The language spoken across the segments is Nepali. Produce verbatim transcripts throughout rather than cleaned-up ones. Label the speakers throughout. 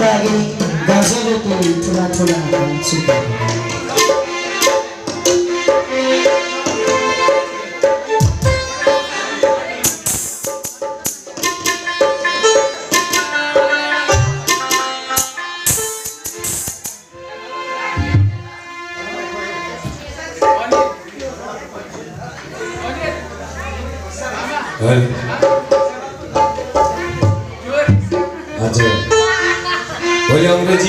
Speaker 1: लागि गजबको ठुला ठुला सुका
Speaker 2: हजुर भोलि अङ्ग्रेजी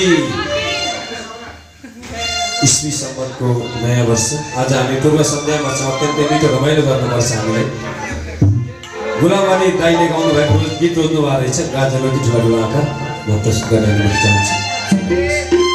Speaker 2: इस्वी सम्मको नयाँ वर्ष आज हामी पूर्व सन्ध्यामा छौँ अत्यन्तै मिठो रमाइलो गर्नुपर्छ हामीले गुलामवाली दाइले गाउनु भएको गीत रोज्नु भएको रहेछ गाजलो कि ठुला ठुला आँखा म प्रस्तुत गर्न चाहन्छु